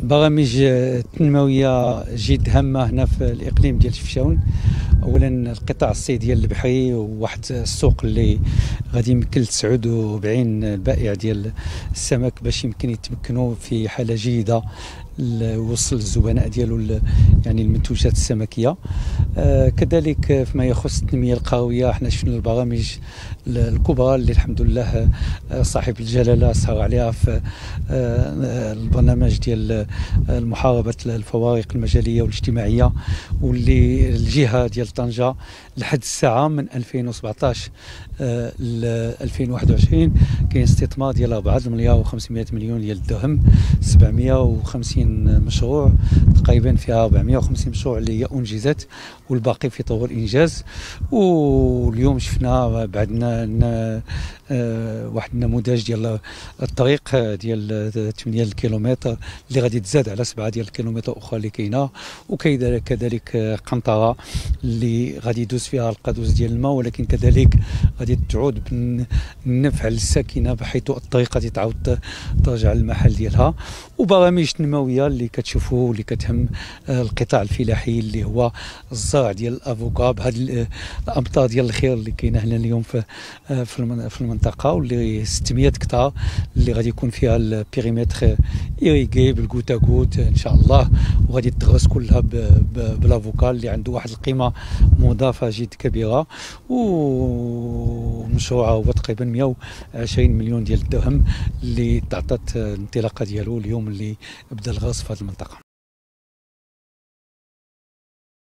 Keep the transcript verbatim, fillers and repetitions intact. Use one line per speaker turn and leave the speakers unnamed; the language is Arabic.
برامج تنمويه جد هامه هنا في الاقليم ديال شفشاون. اولا القطاع الصيدي البحري، وواحد السوق اللي غادي يمكن ل تسعة وأربعين البائع ديال السمك باش يمكن يتمكنوا في حاله جيده وصل الزبناء ديالو يعني المنتوجات السمكيه. آه كذلك فيما يخص التنميه القرويه، احنا شفنا البرامج الكبرى اللي الحمد لله صاحب الجلاله سهر عليها في آه البرنامج ديال محاربه الفوارق المجاليه والاجتماعيه، واللي الجهه ديال طنجه لحد الساعه من ألفين وسبعطاش آه ل ألفين وواحد وعشرين كاين استثمار ديال أربعة مليار وخمسمائة مليون ديال الدرهم، سبعمائة وخمسين مشروع تقريبا، فيها أربعمائة وخمسين مشروع اللي هي انجزت والباقي في طور الانجاز. واليوم شفنا بعدنا آه واحد النموذج ديال الطريق ديال ثمانية كيلومتر اللي غادي تزاد على سبعة ديال الكيلومتر اخرى اللي كاينه، وكذلك قنطره اللي غادي يدوز فيها القادوس ديال الماء، ولكن كذلك غادي تعود بالنفع للساكنه بحيث الطريق غادي تعاود ترجع للمحل ديالها. وبرامج تنمويه اللي كتشوفوا اللي كتهم القطاع الفلاحي اللي هو الزرع ديال الافوكا بهذه الامطار ديال الخير اللي كاينه هنا اليوم في في المنطقه، واللي ستمائة هكتار اللي غادي يكون فيها البيريمتر ايريغي بالكوتا كوت ان شاء الله، وغادي تدرس كلها بالافوكا اللي عنده واحد القيمه مضافه جد كبيره. ومشروع هو تقريبا مائة وعشرين مليون ديال الدرهم اللي تعطات الانطلاقه ديالو اليوم اللي بدا الغرس في هذه المنطقه.